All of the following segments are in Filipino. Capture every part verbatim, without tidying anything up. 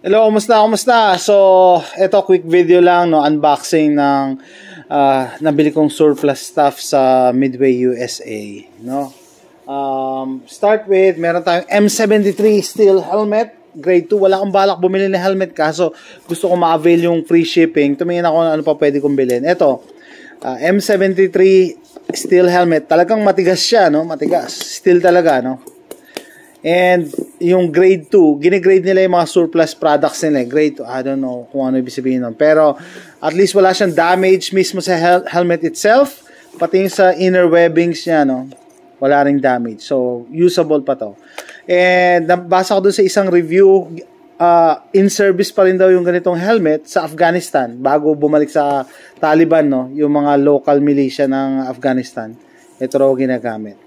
Hello, kumusta? Kumusta? So, ito quick video lang, no, unboxing ng uh, nabili kong surplus stuff sa Midway U S A, no. Um, start with, meron tayong M seventy-three steel helmet, grade two. Wala akong balak bumili ng helmet kaso gusto ko ma-avail yung free shipping. Tumingin ako ano pa pwede kong bilhin. Ito, uh, M seventy-three steel helmet. Talagang matigas siya, no? Matigas. Steel talaga, no? And yung grade two, gine-grade nila yung mga surplus products nila. Grade two, I don't know kung ano ibig sabihin nun. Pero at least wala siyang damage mismo sa hel helmet itself. Pati yung sa inner webbings niya, no? Wala ring damage. So, usable pa to. And nabasa ko dun sa isang review, uh, in service pa rin daw yung ganitong helmet sa Afghanistan. Bago bumalik sa Taliban, no? Yung mga local militia ng Afghanistan. Ito raw ginagamit.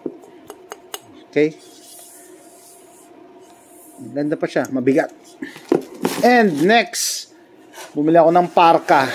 Okay? Ganda pa siya, mabigat. And next, bumili ako ng parka.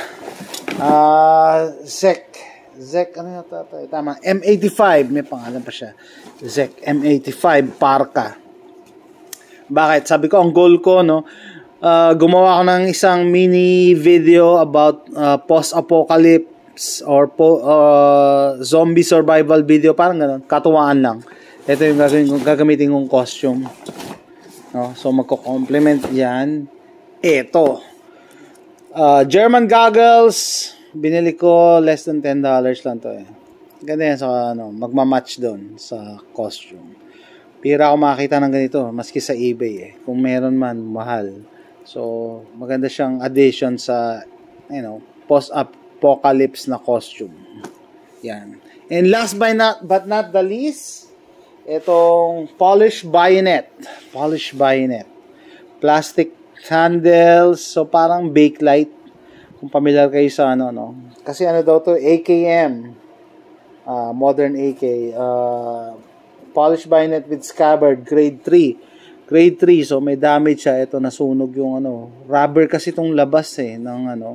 Uh, Zek. Zek, ano yata? Tama, M eighty-five. May pangalan pa siya. Zek M eighty-five parka. Bakit? Sabi ko, ang goal ko, no, uh, gumawa ako ng isang mini video about uh, post-apocalypse or po, uh, zombie survival video. Parang gano'n. Katuwaan lang. Ito yung gagawin, gagamitin kong costume. No, so magko-complement yan. Ito. Uh, German goggles. Binili ko less than ten dollars lang to eh. Ganda yan sa ano, magma-match doon sa costume. Pira ako makakita ng ganito, maski sa eBay eh. Kung meron man, mahal. So, maganda siyang addition sa, you know, post-apocalypse na costume. Yan. And last but not, but not the least, itong polished bayonet. Polished bayonet. Plastic handles. So, parang bakelite. Kung familiar kayo sa ano, no? Kasi ano daw to, A K M. Uh, modern A K. Uh, polished bayonet with scabbard. Grade three. Grade three. So, may damage siya. Ito, nasunog yung ano. Rubber kasi itong labas eh. Ng ano.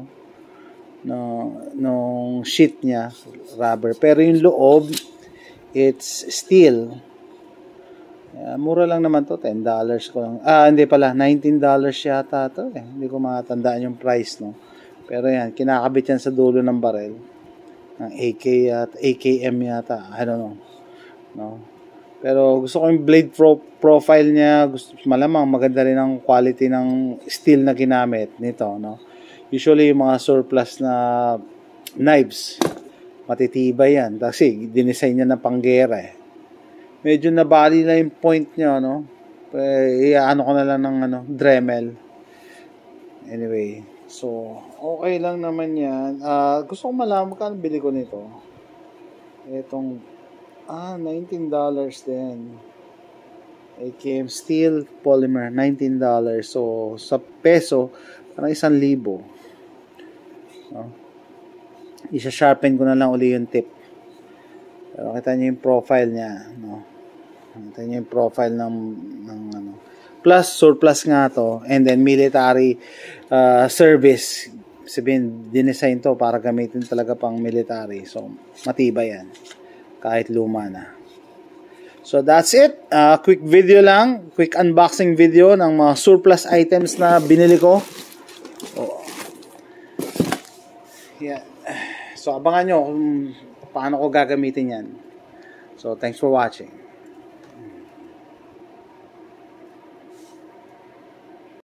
No, nung sheet niya. Rubber. Pero yung loob, it's steel. Uh, mura lang naman to, ten dollars ko lang. Ah, hindi pala, nineteen dollars yata to eh. Hindi ko matandaan yung price, no. Pero yan, kinakabit yan sa dulo ng barel. Ng A K at A K M yata, I don't know. No. Pero gusto ko yung blade pro profile niya, gusto malamang maganda rin ang quality ng steel na ginamit nito, no. Usually yung mga surplus na knives, matitibay yan kasi dinesign niya na panggera eh. Medyo nabali na yung point niya, no? Eh, ano ko na lang ng ano, Dremel. Anyway, so, okay lang naman yan. Uh, gusto ko malaman, magkano bili ko nito? Itong, ah, nineteen dollars din. A K M steel polymer, nineteen dollars. So, sa peso, parang isang libo. No? Isa-sharpen ko na lang uli yung tip. Pero kita niyo yung profile niya, no? Kita niyo yung profile ng, ng ano. Plus, surplus nga to. And then, military uh, service. Sabihin, dinesign to para gamitin talaga pang military. So, matibay yan. Kahit luma na. So, that's it. Uh, quick video lang. Quick unboxing video ng mga surplus items na binili ko. Oh. Yeah. So, abangan nyo kung paano ko gagamitin yan. So, thanks for watching.